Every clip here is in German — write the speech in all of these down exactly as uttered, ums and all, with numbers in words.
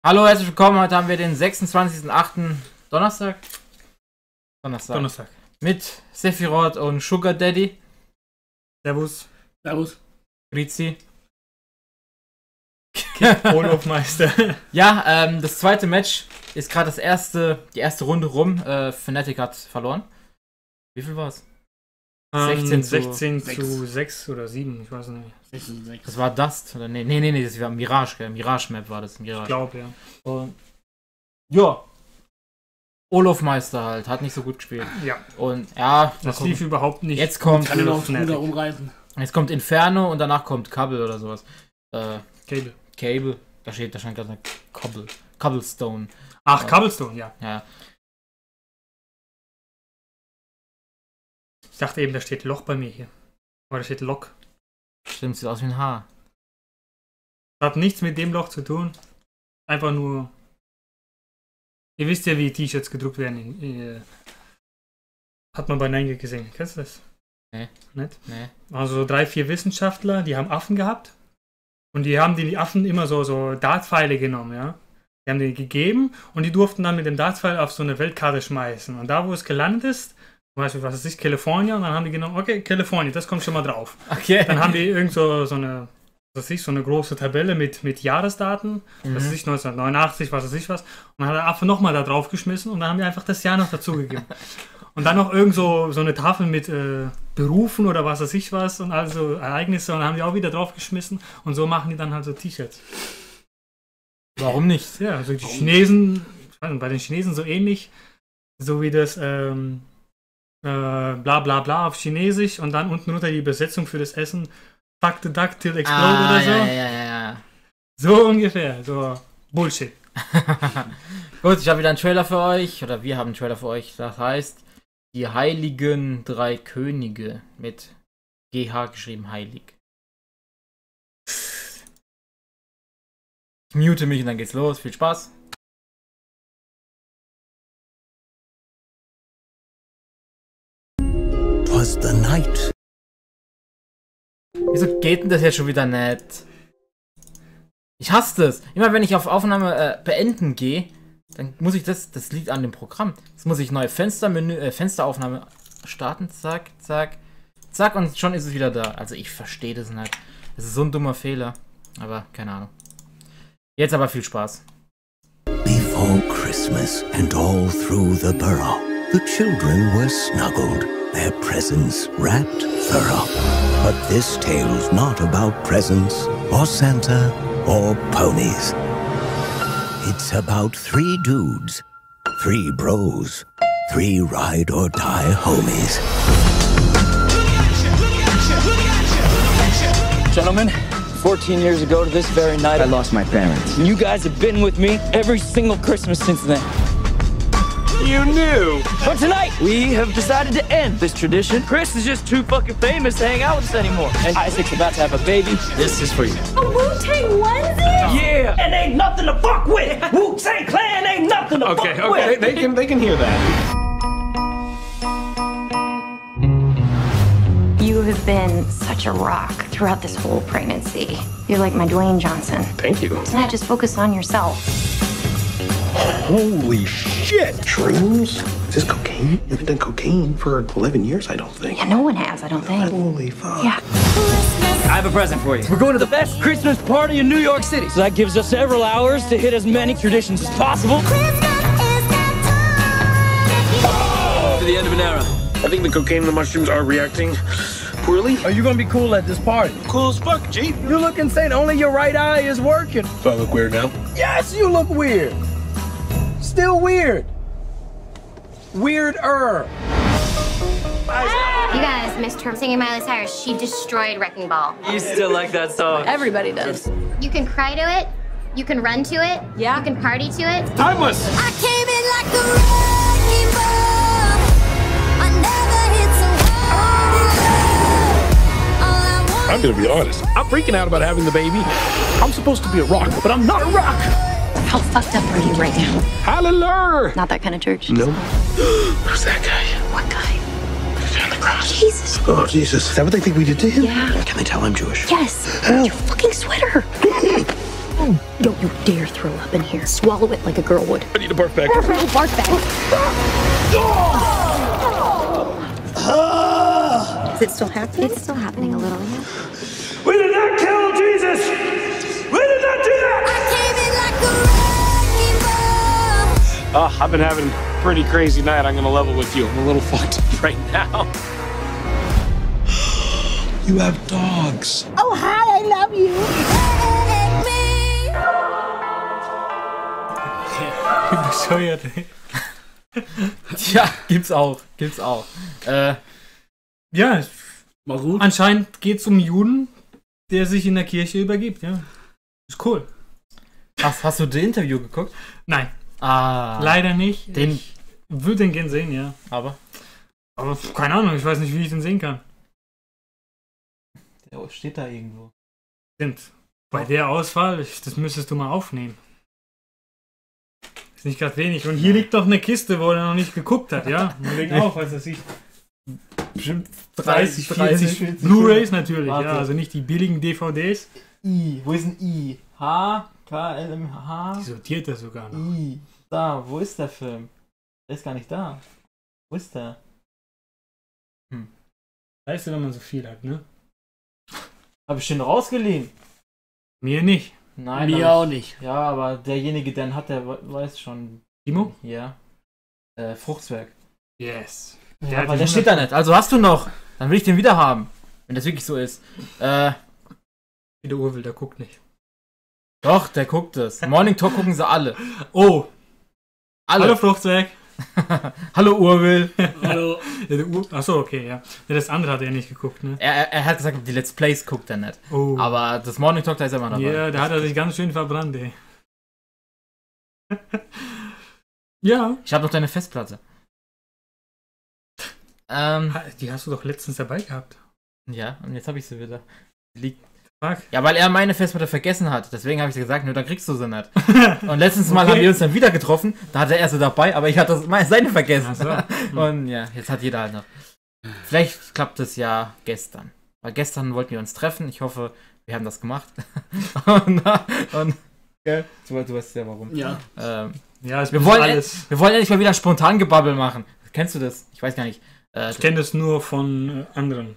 Hallo, herzlich willkommen. Heute haben wir den sechsundzwanzigsten achten Donnerstag. Donnerstag. Donnerstag. Mit Sephiroth und Sugar Daddy. Servus. Servus. Grizi. Olofmeister. Ja, ähm, das zweite Match ist gerade das erste, die erste Runde rum. Äh, Fnatic hat verloren. Wie viel war es? sechzehn, sechzehn zu sechs oder sieben, ich weiß nicht. sechzehn zu sechs. Das war Dust, oder nee, nee, nee, nee, das war Mirage, gell? Mirage-Map war das. Mirage. Ich glaube, ja. Und ja. Olofmeister halt, hat nicht so gut gespielt. Ja. Und ja, das lief überhaupt nicht. Jetzt kommt, kann noch Ruder umreißen. Jetzt kommt Inferno und danach kommt Cable oder sowas. Äh, Cable. Cable. Da steht, da stand gerade Cobble. Cobblestone. Ach, äh, Cobblestone, ja. Ja. Ich dachte eben, da steht Loch bei mir hier. Aber da steht Lock. Stimmt, sieht aus wie ein Haar. Hat nichts mit dem Loch zu tun. Einfach nur. Ihr wisst ja, wie T-Shirts gedruckt werden. Äh, hat man bei Nine Gag gesehen. Kennst du das? Nee. Nicht? Nee. Also drei, vier Wissenschaftler, die haben Affen gehabt. Und die haben die Affen immer so, so Dartpfeile genommen, ja. Die haben die gegeben und die durften dann mit dem Dartpfeil auf so eine Weltkarte schmeißen. Und da, wo es gelandet ist, zum Beispiel, was ist Kalifornien, und dann haben die genommen, okay, Kalifornien, das kommt schon mal drauf. Okay. Dann haben die irgend so, so eine, was weiß ich, so eine große Tabelle mit, mit Jahresdaten, Mhm. was weiß ich, neunzehnhundertneunundachtzig, was weiß ich was. Und dann hat der Affe nochmal da drauf geschmissen und dann haben die einfach das Jahr noch dazugegeben. Und dann noch irgend so, so eine Tafel mit äh, Berufen oder was weiß ich was und also Ereignisse und dann haben die auch wieder draufgeschmissen und so machen die dann halt so T-Shirts. Warum nicht? Ja, also die Chinesen, ich weiß nicht, bei den Chinesen so ähnlich, so wie das ähm, äh, bla bla bla auf Chinesisch und dann unten runter die Übersetzung für das Essen, fuck the duck till explode ah, oder so. Ja, ja, ja, ja. So ungefähr, so Bullshit. Gut, ich habe wieder einen Trailer für euch, oder wir haben einen Trailer für euch, das heißt Die Heiligen Drei Könige mit G H geschrieben, heilig. Ich mute mich und dann geht's los. Viel Spaß. Was the night. Wieso geht denn das jetzt schon wieder nicht? Ich hasse das. Immer wenn ich auf Aufnahme äh, beenden gehe, dann muss ich das, das liegt an dem Programm. Jetzt muss ich neue Fenstermenü, äh, Fensteraufnahme starten, zack, zack, zack und schon ist es wieder da. Also ich verstehe das nicht. Das ist so ein dummer Fehler. Aber keine Ahnung. Jetzt aber viel Spaß. Before Christmas and all through the borough, the children were snuggled, their presents wrapped thorough. But this tale's not about presents, or Santa, or ponies. It's about three dudes, three bros, three ride-or-die homies. Gentlemen, fourteen years ago to this very night, I lost my parents. And you guys have been with me every single Christmas since then. You knew! But tonight, we have decided to end this tradition. Chris is just too fucking famous to hang out with us anymore. And Isaac's about to have a baby. This is for you. A Wu-Tang onesie? Yeah! And ain't nothing to fuck with! Wu-Tang Clan ain't nothing to Okay, fuck okay, with! they can they can hear that. You have been such a rock throughout this whole pregnancy. You're like my Dwayne Johnson. Thank you. Why not just focus on yourself? Holy shit! Shrooms? Is this cocaine? You haven't done cocaine for eleven years, I don't think. Yeah, no one has, I don't think. Holy fuck. Yeah. I have a present for you. We're going to the best Christmas party in New York City. So that gives us several hours to hit as many traditions as possible. To the end of an era. I think the cocaine and the mushrooms are reacting poorly. Are you gonna be cool at this party? Cool as fuck, G. You look insane. Only your right eye is working. Do I look weird now? Yes, you look weird. Still weird. Weirder. You guys missed her singing Miley Cyrus. She destroyed Wrecking Ball. You still like that song? Everybody does. You can cry to it. You can run to it. Yeah. You can party to it. Timeless! I came in like a wrecking ball. I never hit so hard. I'm gonna be honest. I'm freaking out about having the baby. I'm supposed to be a rock, but I'm not a rock! How fucked up are you right now? Hallelujah! Not that kind of church. No. Who's that guy? What guy? On the cross. Jesus. Oh, Jesus. Is that what they think we did to him? Yeah. Can they tell I'm Jewish? Yes. Hell. Your fucking sweater. Don't you dare throw up in here. Swallow it like a girl would. I need a barf bag. Barf bag. Is it still happening? It's still happening a little, yeah. We did not kill Jesus! We did not do that! Uh, I've been having a pretty crazy night. I'm gonna level with you. I'm a little fucked up right now. You have dogs. Oh, hi, I love you. Bescheuert. Tja, gibt's auch. Gibt's auch. Äh, Ja, War gut. anscheinend geht es um Juden, der sich in der Kirche übergibt, ja. Ist cool. hast, hast du das Interview geguckt? Nein, Ah. leider nicht. Den- Ich würde den gern sehen, ja. Aber Aber keine Ahnung, ich weiß nicht, wie ich den sehen kann. der steht da irgendwo. Stimmt. Bei der Auswahl, ich, das müsstest du mal aufnehmen. Ist nicht gerade wenig. Und hier liegt noch eine Kiste, wo er noch nicht geguckt hat, ja. Man legt auf, was er sieht. Bestimmt dreißig, vierzig. Blu-Rays natürlich, Warte. ja. Also nicht die billigen D V Ds. I, wo ist ein I? H, K, L, M, H, Die sortiert er sogar noch. I. Da, wo ist der Film? Der ist gar nicht da. Wo ist der? Weißt du, wenn man so viel hat, ne? Hab ich schon rausgeliehen? Mir nicht. Nein. Mir aber- auch nicht. Ja, aber derjenige, der ihn hat, der we- weiß schon. Timo? Ja. Äh, Fruchtzwerg. Yes. Ja, hat aber die der steht da nicht. Also hast du noch. Dann will ich den wieder haben. Wenn das wirklich so ist. Äh, Der Urwild, der guckt nicht. doch, der guckt es. Morning Talk gucken sie alle. Oh! Alle. Hallo Fruchtzwerg! Hallo Urwil. Hallo. Ja, der Ur Achso, okay, ja. Ja. Das andere hat er nicht geguckt, ne? Er, er, er hat gesagt, die Let's Plays guckt er nicht. Oh. Aber das Morning Talk, da ist er immer dabei. Ja, da hat er sich ganz schön verbrannt, ey. Ja. Ich habe noch deine Festplatte. Ähm, Ha- Die hast du doch letztens dabei gehabt. ja, und jetzt habe ich sie wieder. Die liegt. Fuck. Ja, weil er meine Festplatte vergessen hat. Deswegen habe ich gesagt, nur dann kriegst du sie nicht. Und letztens Mal Okay. haben wir uns dann wieder getroffen. Da hatte er sie dabei, aber ich hatte das- meine- seine vergessen. Ach so. Und ja, jetzt hat jeder halt noch. Vielleicht klappt es ja gestern. Weil gestern wollten wir uns treffen. Ich hoffe, wir haben das gemacht. und, und gell? Du, du weißt ja warum. Ja. Ähm, Ja, es wir, ist wollen, alles. wir wollen endlich mal wieder ein Spontangebabbel machen. Kennst du das? Ich weiß gar nicht. Äh, Ich kenne das nur von äh, anderen.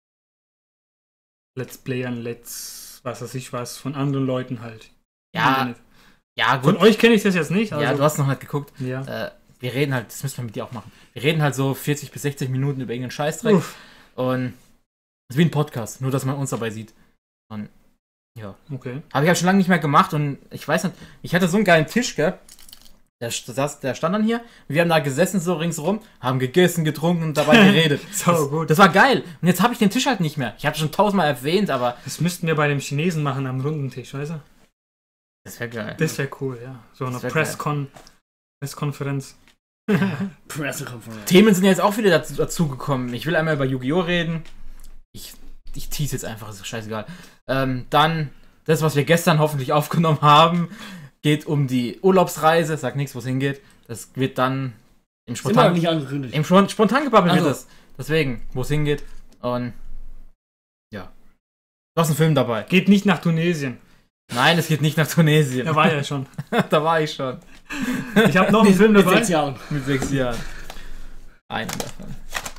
Let's Playern, Let's, was weiß ich was, von anderen Leuten halt. Im ja, Internet. ja, Von gut. euch kenne ich das jetzt nicht. Also, Ja, du hast noch nicht geguckt. ja. Äh, wir reden halt, das müssen wir mit dir auch machen. Wir reden halt so vierzig bis sechzig Minuten über irgendeinen Scheißdreck. Uff. Und es ist wie ein Podcast, nur dass man uns dabei sieht. Und ja. Okay. Habe ich halt schon lange nicht mehr gemacht und ich weiß nicht, ich hatte so einen geilen Tisch, gell? Der, st- der stand dann hier. Wir haben da gesessen so ringsrum, haben gegessen, getrunken und dabei geredet. So das, gut. Das war geil. Und jetzt habe ich den Tisch halt nicht mehr. Ich habe schon tausendmal erwähnt, aber Das müssten wir bei dem Chinesen machen am runden Tisch, weißt du? das wäre geil. Das wäre cool, ja. So eine Das wär Presscon Presskonferenz. Pressekonferenz. Themen sind ja jetzt auch wieder dazu, dazu gekommen. Ich will einmal über Yu-Gi-Oh! Reden. Ich, ich tease jetzt einfach, ist scheißegal. Ähm, dann, das, was wir gestern hoffentlich aufgenommen haben, geht um die Urlaubsreise. Sag nichts, wo es hingeht. Das wird dann im Sind wir noch Spontan, nicht angekündigt. im Spon- Spontangebabbel wird Also. das. Deswegen, wo es hingeht. Und ja. Du hast einen Film dabei. Geht nicht nach Tunesien. Nein, es geht nicht nach Tunesien. Da war ja schon. da war ich schon. Ich habe noch einen Film Mit dabei. sechs Jahren. Mit sechs Jahren. Einen davon.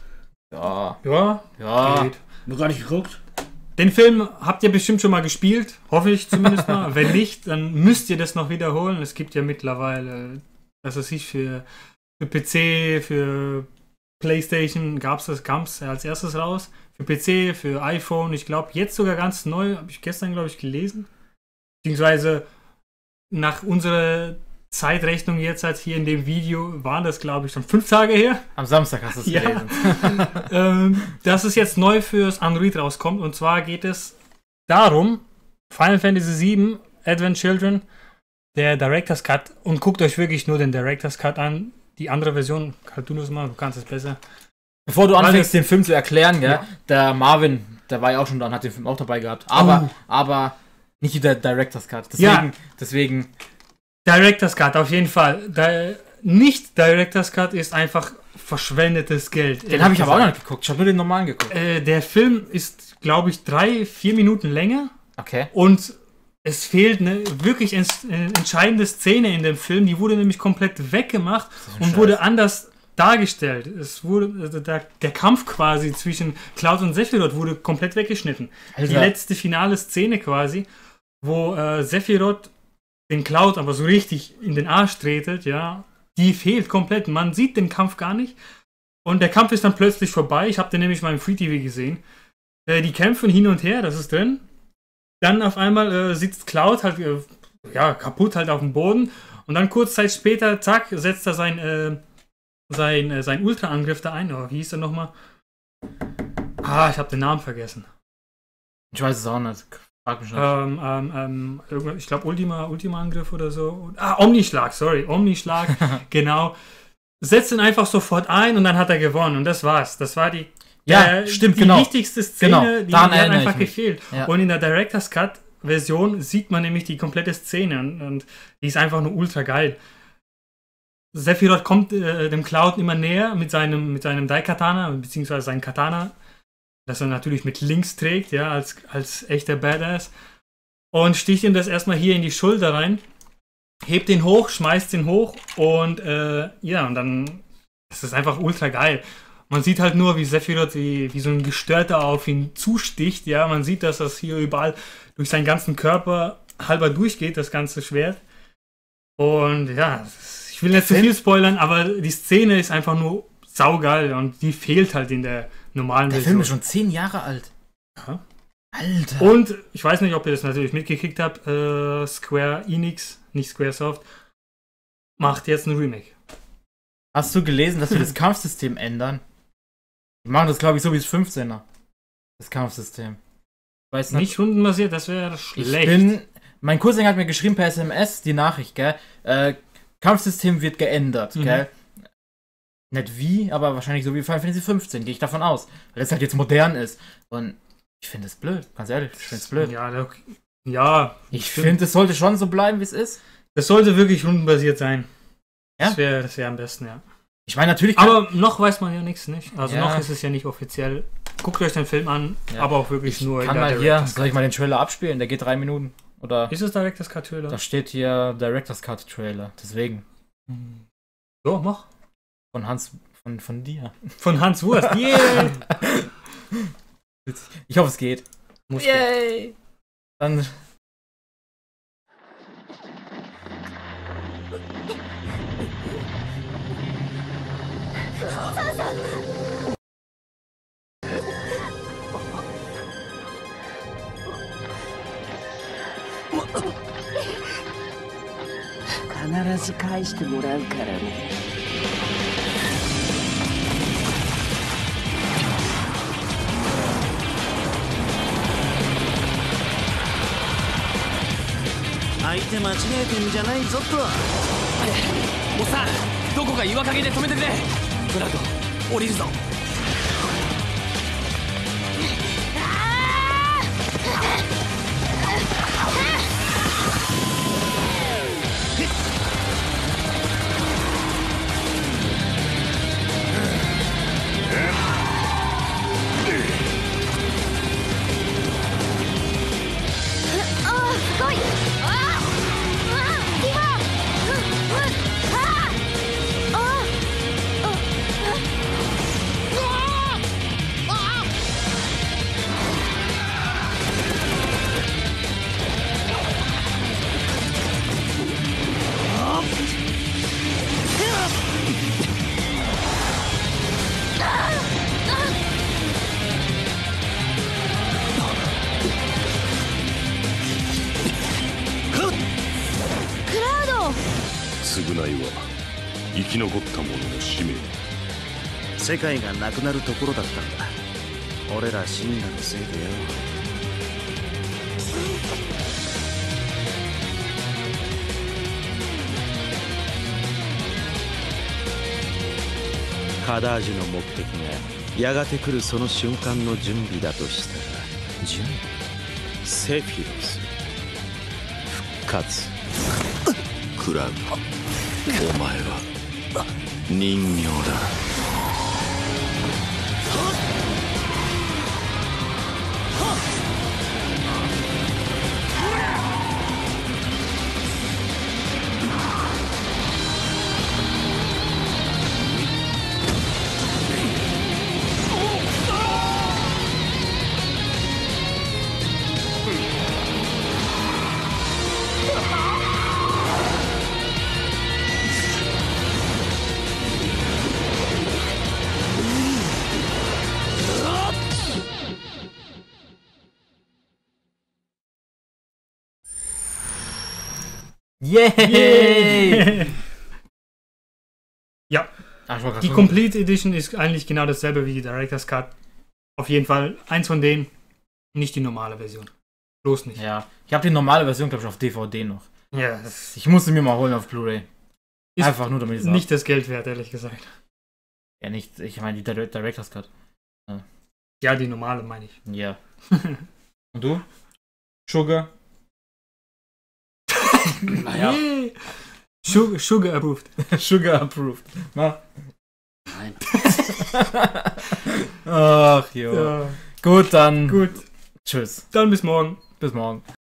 Ja. Ja, Ja. geht. Noch gar nicht geguckt. Den Film habt ihr bestimmt schon mal gespielt, hoffe ich zumindest mal. Wenn nicht, dann müsst ihr das noch wiederholen. Es gibt ja mittlerweile, was weiß ich, für, für P C, für PlayStation gab es das, kam es als erstes raus. Für P C, für iPhone, ich glaube jetzt sogar ganz neu, habe ich gestern, glaube ich, gelesen. Beziehungsweise nach unserer Zeitrechnung jetzt halt hier in dem Video waren das, glaube ich, schon fünf Tage her. Am Samstag hast du es Ja. gelesen. ähm, dass es jetzt neu fürs Android rauskommt. Und zwar geht es darum, Final Fantasy sieben, Advent Children, der Director's Cut. Und guckt euch wirklich nur den Director's Cut an. Die andere Version, halt du das mal, du kannst es besser. Bevor du Weil anfängst, das- den Film zu erklären, gell, Ja. der Marvin, der war ja auch schon da und hat den Film auch dabei gehabt. Aber, Oh. aber nicht der Director's Cut. Deswegen, Ja. deswegen, Director's Cut, auf jeden Fall. Der nicht Director's Cut ist einfach verschwendetes Geld. den habe ich aber auch noch nicht geguckt. Ich habe nur den normalen geguckt. Äh, der Film ist, glaube ich, drei, vier Minuten länger. Okay. Und es fehlt eine wirklich ents- äh, entscheidende Szene in dem Film. Die wurde nämlich komplett weggemacht und Scheiß. wurde anders dargestellt. Es wurde, also der, der Kampf quasi zwischen Cloud und Sephiroth wurde komplett weggeschnitten. Alter. Die letzte finale Szene quasi, wo äh, Sephiroth den Cloud aber so richtig in den Arsch tretet, ja, die fehlt komplett. Man sieht den Kampf gar nicht. Und der Kampf ist dann plötzlich vorbei. Ich habe den nämlich mal im Free T V gesehen. Äh, die kämpfen hin und her, das ist drin. Dann auf einmal äh, sitzt Cloud halt äh, ja, kaputt halt auf dem Boden. Und dann kurz Zeit später, zack, setzt er sein, äh, sein, äh, sein Ultra-Angriff da ein. Oh, wie hieß er nochmal? Ah, ich habe den Namen vergessen. Ich weiß es auch nicht. Frag mich nicht. Ähm, ähm, ähm, irgendwas- ich glaube Ultima, Ultima-Angriff oder so. Ah, Omnischlag, sorry, Omnischlag, genau. Setzt ihn einfach sofort ein und dann hat er gewonnen. Und das war's. Das war die, Ja, äh, stimmt, die genau. wichtigste Szene, Genau, die, die daran hat erinnere einfach ich mich. gefehlt. Ja. Und in der Director's Cut Version sieht man nämlich die komplette Szene und, und die ist einfach nur ultra geil. Sephiroth kommt äh, dem Cloud immer näher mit seinem, mit seinem Daikatana, beziehungsweise seinem Katana, das er natürlich mit links trägt, ja, als, als echter Badass. Und sticht ihm das erstmal hier in die Schulter rein, hebt ihn hoch, schmeißt ihn hoch und äh, ja, und dann ist es einfach ultra geil. Man sieht halt nur, wie Sephiroth wie, wie so ein Gestörter auf ihn zusticht, ja, man sieht, dass das hier überall durch seinen ganzen Körper halber durchgeht, das ganze Schwert. Und ja, ich will nicht zu viel spoilern, aber die Szene ist einfach nur saugeil und die fehlt halt in der normalen Der Version. Film ist schon zehn Jahre alt. Ja. Alter. Und ich weiß nicht, ob ihr das natürlich mitgekriegt habt, äh, Square Enix, nicht Squaresoft, macht jetzt ein Remake. Hast du gelesen, dass wir das Kampfsystem ändern? Die machen das, glaube ich, so wie das fünfzehner. Das Kampfsystem. Weiß nicht. Nicht rundenbasiert, das wäre Ich schlecht. bin. Mein Cousin hat mir geschrieben per S M S die Nachricht, gell? Äh, Kampfsystem wird geändert, Mhm. gell? Nicht wie, aber wahrscheinlich so wie Final Fantasy fünfzehn, gehe ich davon aus. Weil es halt jetzt modern ist. Und ich finde es blöd, ganz ehrlich, ich finde es blöd. Ja, da- ja Ich stimmt. finde, es sollte schon so bleiben, wie es ist. Das sollte wirklich rundenbasiert sein. Ja? Das wäre das wär am besten, ja. Ich meine, natürlich kann, Aber noch weiß man ja nichts, nicht? Also Ja. noch ist es ja nicht offiziell. Guckt euch den Film an, Ja. aber auch wirklich nur kann in der mal hier, Director's soll ich mal den Trailer abspielen? Der geht drei Minuten. Oder Cut. Ist es Director's Cut Trailer? da steht hier Director's Cut Trailer. Deswegen. So, mach. Von Hans, von, von dir. Von Hans Wurst. Yeah! Ich hoffe, es geht. Muss Yay! Dann. 必ず返してもらうからね。 相手間違えてんじゃないぞと。 おっさん、どこか岩陰で止めてくれ。ブラウド、降りるぞ。 ああ、すごい。ああ、うわ、今。う、う、ああ、ああ、あ、うわあ、あクラウド。 償いは生き残った者の使命。 世界がなくなるところだったんだ。俺ら死んだのせいでよ。カダージュの目的がやがて来るその瞬間の準備だとしたら、準備？セフィロス復活。 クラウド、お前は人形だ。 Yay! Ja. Ach, ich wollte grad Die schon- Complete Edition ist eigentlich genau dasselbe wie die Director's Cut. Auf jeden Fall eins von denen, nicht die normale Version. Bloß nicht. Ja. Ich habe die normale Version, glaube ich, auf D V D noch. Ja, das Ich musste mir mal holen auf Blu-ray. ist Einfach nur damit ich nicht das Geld wert, ehrlich gesagt. Ja, nicht. Ich meine, die Dir- Director's Cut. Ja, die normale meine ich. Ja. Und du? Sugar? Naja. Yeah. Sugar, Sugar approved. Sugar approved. Na? Nein. Ach, jo. Ja. Gut, dann. Gut, Tschüss. dann bis morgen. Bis morgen.